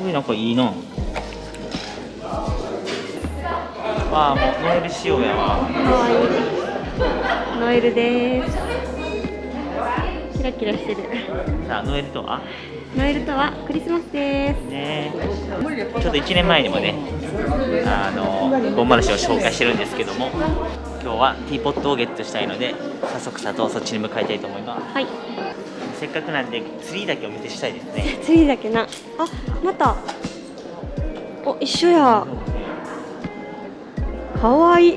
これなんかいいな。わあ、もうノエル仕様やわ。 かわいい。ノエルです。キラキラしてる。 さあ、ノエルとはノエルとはクリスマスです。 ね、ちょっと1年前にもね、ボンマルシを紹介してるんですけども、今日はティーポットをゲットしたいので、早速佐藤そっちに向かいたいと思います。 はい。 せっかくなんでツリーだけお見せしたいですね。 ツリーだけな。あ、また。お、一緒や。かわいい。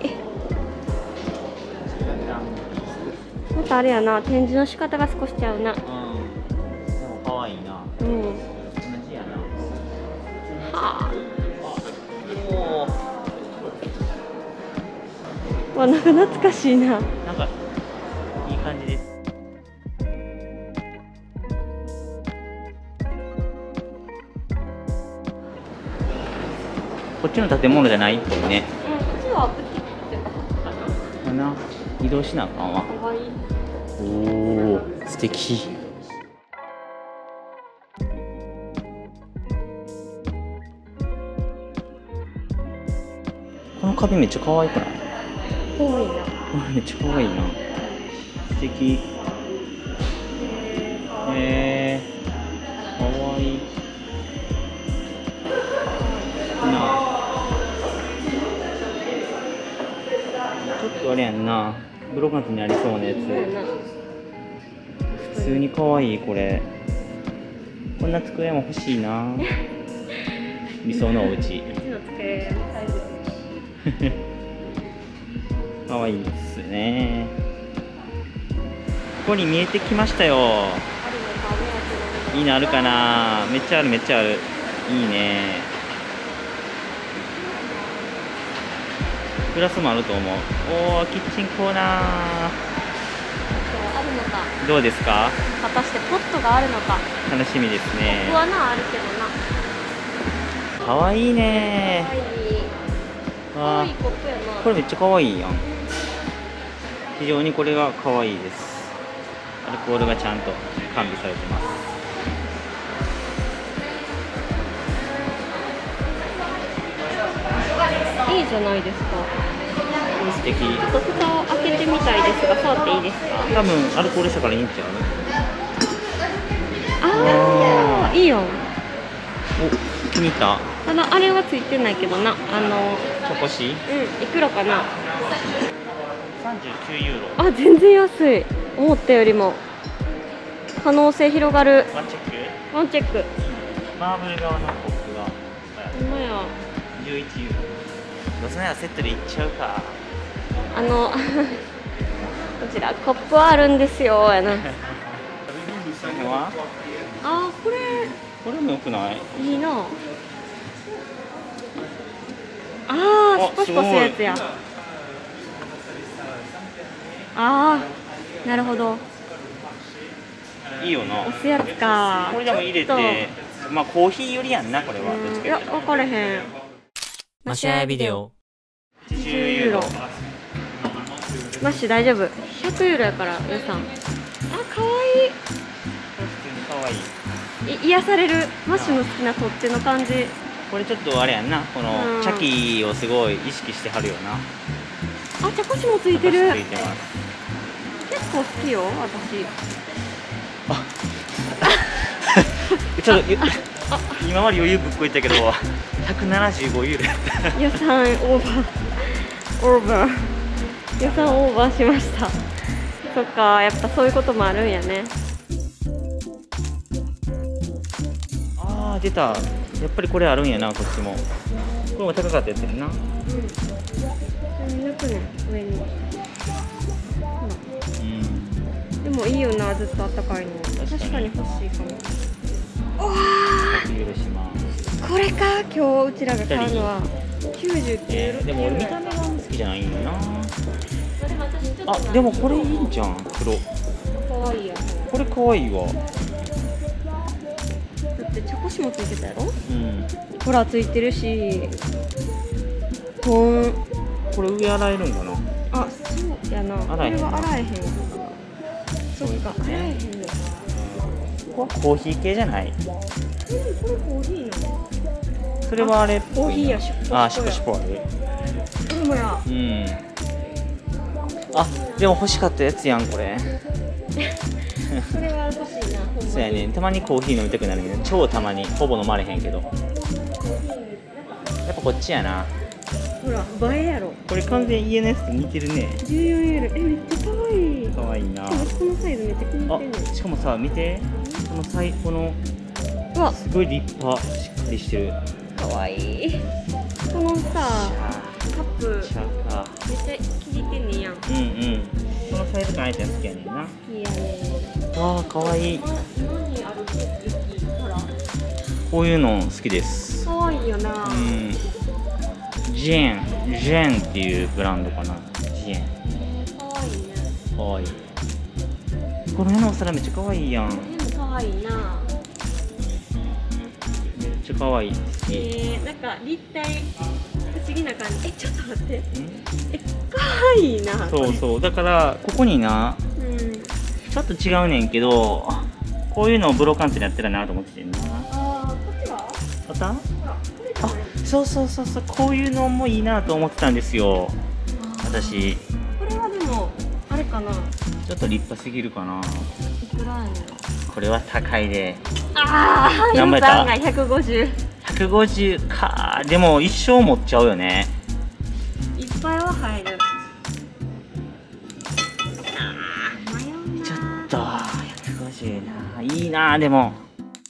またあれやな、展示の仕方が少しちゃうな。 うん。でもかわいいな。 うん。 同じやな。 はあ。 おお。 わ、なんか懐かしいな。 なんかいい感じです。こっちの建物じゃないっぽいね。 うん、こっちはブティックってかな。移動しなあかんわ。 かわいい。 おお、素敵。この壁めっちゃ可愛くない？ かわいいな。 めっちゃ可愛いな。素敵。可愛い。なあ。ちょっとあれやんな。ブロガーズにありそうなやつ。普通に可愛いこれ。こんな机も欲しいな。理想のお家。 うちの机のサイズ。 可愛いですね。ここに見えてきましたよ。いいのあるかな。めっちゃあるめっちゃある。いいね。グラスもあると思う。おお、キッチンコーナー。 あるのか。 どうですか。 果たしてポットがあるのか。 楽しみですね。 ここはなあるけどな。 可愛いね。 可愛いコップやな。 これめっちゃ可愛いやん。非常にこれが可愛いです。アルコールがちゃんと完備されてます。 いいじゃないですか。 素敵。 ちょっと蓋を開けてみたいですが、触っていいですか。 多分アルコールしたからいいんちゃう。 ああ、いいよ。 お、気に入った。 ただあれはついてないけどな。 チョコシー。 いくらかな。 39ユーロ。 あ、全然安い。思ったよりも可能性広がる。 ワンチェック。 ワンチェック。 マーブル側のコップがほんまや。 11ユーロ。どうせならセットでいっちゃうか。 こちらコップはあるんですよやな。あ、これも良くない？ いいな。あー、シコシコするやつや。あー、なるほど。 いいよな。 押すやつか。 これでも入れて、まあコーヒーよりやんなこれは。 いや、分かれへん。 マシャヤビデオ。 10ユーロ。マッシュ大丈夫。100ユーロやから予算。あ、可愛い。 可愛い。 癒される。マッシュの好きな取っ手の感じ。 これちょっとあれやんな。この茶器をすごい意識してはるよな。 あ、茶こしもついてる。 ついてます。 結構好きよ、私。 ちょっと今まで余裕ぶっこいたけど175ユーロやった。 予算オーバー予算オーバーしました。そっか、やっぱそういうこともあるんやね。 ああ、出た。やっぱりこれあるんやな。こっちもこれも高かったやつやんな。 抜くね、上に。でもいいよな、ずっとあったかいの。確かに欲しいかも。お許します。 これか、今日うちらが買うのは99ユーロ。 でも俺見た目が好きじゃないんよな。あ、でもこれいいんじゃん。黒。 かわいいやん。 これかわいいわ。 だって茶こしもついてたやろ。 うん。 ほらついてるし。これ上洗えるんかな。 あ、そうやな。これは洗えへん。そっか、洗えへんの。 こはコーヒー系じゃない？ これコーヒーの？ それはあれっぽいな。 コーヒーやし。 あ、シュポシュポある。 ほんまや。 うん。あ、でも欲しかったやつやんこれ。 それは欲しいな。ほんまに。 そうやね。たまにコーヒー飲みたくなるけど、超たまにほぼ飲まれへんけど。やっぱこっちやな。 ほら、映えやろ。 これ完全に家のやつと似てるね。 14ユーロ。めっちゃ可愛い。 可愛いな。 このサイズめっちゃ気に入ってんねん。 あ、しかもさ、見て。このうわ、 すごい立派、しっかりしてる。 可愛い。このさ、カップシャーか。 めっちゃ気に入ってんねんやん。好うんうん。このサイズ感あいちゃん好きやねんな。 きやねん。 わあ、可愛い。 何あるケーキ？ほら。 こういうの好きです。 可愛いよな。 うん。ジェーンっていうブランドかな。ジェーン。 可愛いね。 可愛い。この辺のお皿めっちゃ可愛いやん。 でも可愛いな。 めっちゃ可愛い。好き。 なんか立体不思議な感じ。ちょっと待って。可愛いな。 そうそう。だからここにな、 う。うん。 ちょっと違うねんけど、こういうのをブローカンツでやってるなと思ってんな。 ああ、こっちは？ また？ ほら、これじゃあ、 ない？ そうそうそうそう、こういうのもいいなと思ってたんですよ。私。 これはでもあれかな。 ちょっと立派すぎるかな。 いくらやねん。 これは高いで。 ああ、 何倍だ予算が150。 150か。でも一生持っちゃうよね。 いっぱいは入る。迷うな。 ちょっと150な。いいなでも。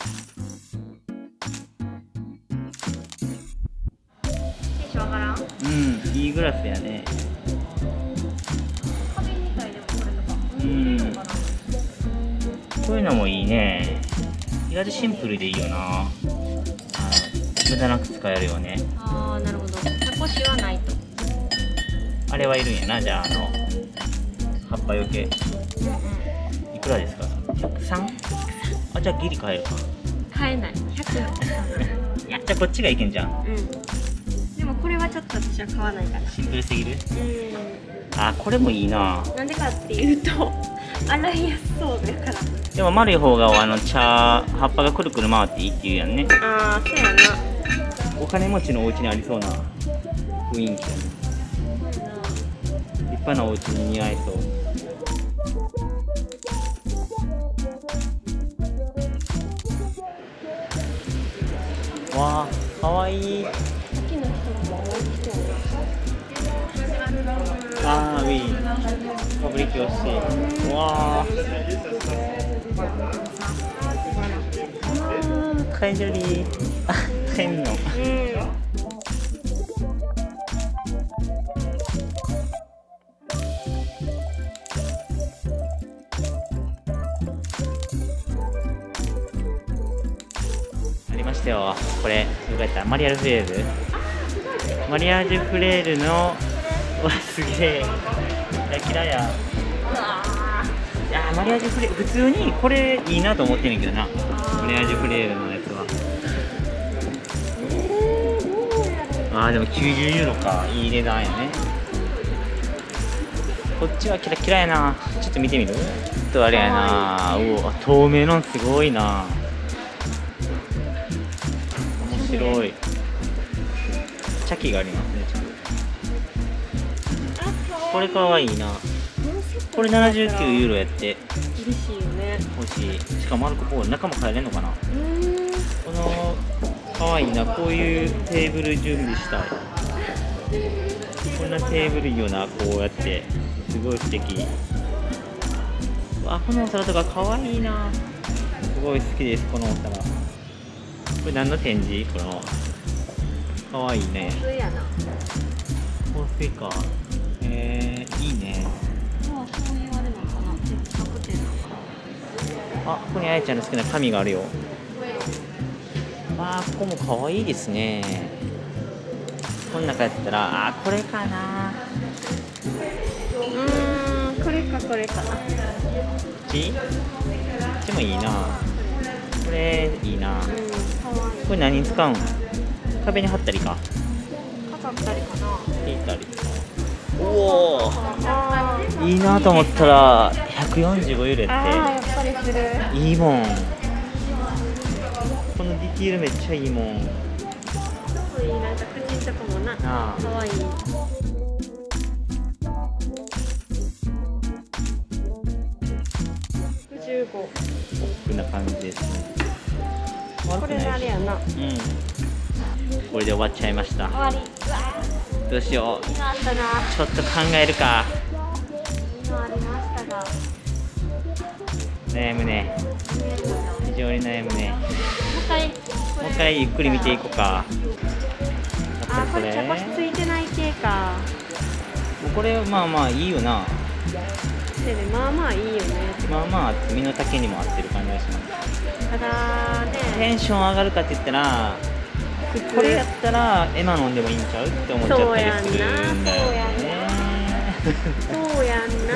テンション上がらん？ うん、いいグラスやね。 花瓶みたいでもこれとか。 うん。こういうのもいいね。意外とシンプルでいいよな。無駄なく使えるよね。 ああ、なるほど。タコシはないと。 あれはいるんやな。じゃあ葉っぱよけ。いくらですか？103？あ、じゃあギリ買えるか。 買えない。100。 いや、じゃあこっちがいけんじゃん。 うん。でもこれはちょっと私は買わないから。 シンプルすぎる？ うん。 あ、これもいいな。 なんでかっていうと洗いやすそうだから。 でも丸い方が葉っぱがくるくる回っていいって言うやんね。 ああ、そうやな。 お金持ちのお家にありそうな雰囲気やね。立派なお家に似合いそう。わあ、かわいい。 さっきの人も同じ人やな。 あー、ウィーパブリキオシ。わあ。カイジョリー。あ、カイミノン。ありましたよ。これ、よかった。マリアージュフレール。マリアージュフレールの。わ、すげえ。キラや。いや、マリアージュフレール、普通にこれいいなと思ってんねんけどな。マリアージュフレールのやつは。あー、でも90ユーロか。いい値段やね。こっちはキラキラやな。ちょっと見てみる？ちょっとあれやな。うわ、透明のすごいな。面白い。茶器がありますね。これかわいいな。これ79ユーロやって。 嬉しいよね。 欲しい。しかもマルコポール中も買えれんのかな。このかわいいな。こういうテーブル準備したい。こんなテーブルいいよな。こうやってすごい素敵。わ、このお皿とかかわいいな。すごい好きです。このお皿。これ何の展示？このかわいいね。 普通やな。 香水か。いいね。 まあ、そういうあれなのかな。接客店なのかな。 あ、ここにあやちゃんの好きな紙があるよ。あー、ここも可愛いですね。この中やったら、あー、これかな。 これかこれかな。 こっち？こっちもいいな。これいいな。 可愛い。 これ何に使うん？壁に貼ったりか。 飾ったりかな。 引いたり。おお。いいなと思ったら145ユーロやああ、 っやっぱりする。 て。いいもん。 このディティールめっちゃいいもん。 いい、なんか口んとこもな、 ああ、 かわいい。65。 ポップな感じですね。 これあれやな。 うん。これで終わっちゃいました。 終わり。うわどうしよう。 ー、いいのあったな。 ちょっと考えるか。 いいのありましたが。 悩むね。非常に悩むね。 もう一回。 もう一回ゆっくり見ていこうか。 あ、これ茶こしついてない系か。 もうこれまあまあいいよな。 でね、まあまあいいよね。 まあまあ身の丈にも合ってる感じがします。 ただね、 テンション上がるかって言ったら、 普通これやったらエマ飲んでもいいんちゃうって思っちゃったりするんだよね。 そうやんな。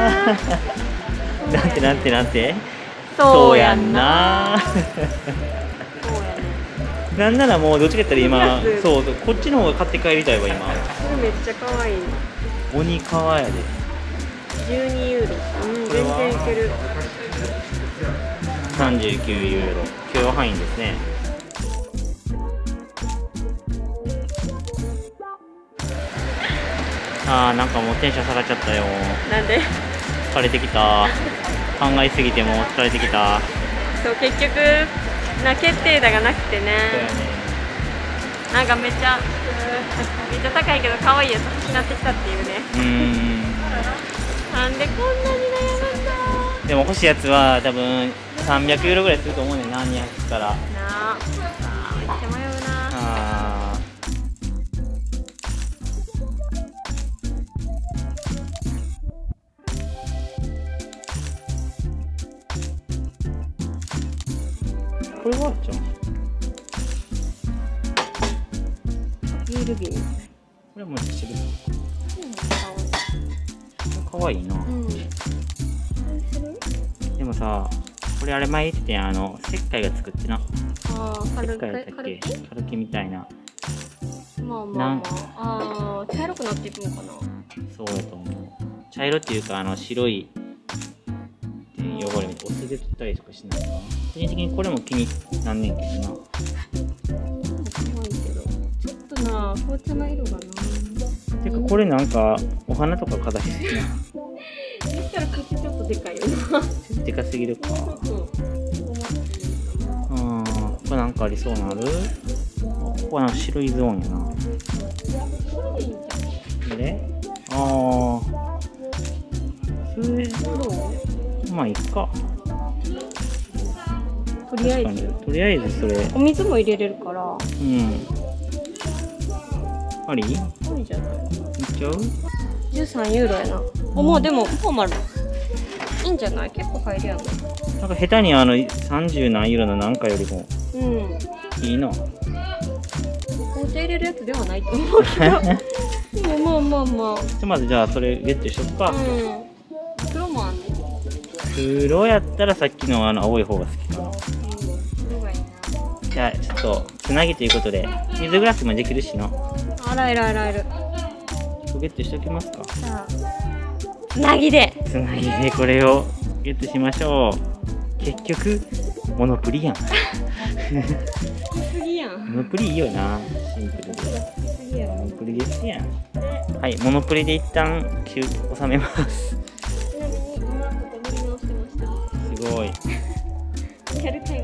なんてそうやんな。 そうやんな。なんならもうどっちか言ったら今、そうこっちの方が買って帰りたいわ今。 これめっちゃ可愛い。 鬼川やで。 12ユーロ。うん、全然いける。 39ユーロ。許容範囲ですね。あー、なんかもうテンション下がっちゃったよ。 なんで？ 疲れてきた。考えすぎてもう疲れてきた。 そう結局な決定打がなくてね。なんかめっちゃ高いけど可愛いやつ欲しくなってきたっていうね。なんでこんなに悩むんだ。 でも欲しいやつは多分300ユーロぐらいすると思うねんな、200から。 なあ、めっちゃ迷うな。 あー、これはじゃん。 ビール瓶みたい。 これもシルかわいいな。でもさ、これあれ前言ってたやん、石灰が作ってな。石灰だったっけ？カルキみたいな。 まあまあまあ、茶色くなっていくのかな。 そうやと思う。茶色っていうか白い汚れみたいな、お酢で取ったりとかしないかな。個人的にこれも気になんねんけどな。 可愛いけど、ちょっとな、紅茶の色がな。 てかこれなんかお花とか飾りすぎな。 言ったら口ちょっとでかいよな。 でかすぎるか。 そう。 これなんかありそうなある？ここはなんか白いゾーンやな。で、それまあいいか。 とりあえずそれ。 お水も入れれるから。 うん。あり？ いいじゃない。 いっちゃう ？13ユーロやな。もうでもフォーマルいいんじゃない？結構入るやん。 なんか下手に30何ユーロのなんかよりもいいな。 紅茶入れるやつではないと思うけど。でもまあ。 まずじゃあそれゲットしとくか。 黒もあんね。 黒やったらさっきの青い方が好きかな。 黒がいいな。 じゃあちょっとつなぎということで水グラスもできるしな。 あらえる。 ゲットしときますか。 じゃあつなぎでこれをゲットしましょう。結局モノプリやん。モノプリいいよな。シンプルでモノプリですやん。はい、モノプリで一旦収めます。すごい。 やるタイム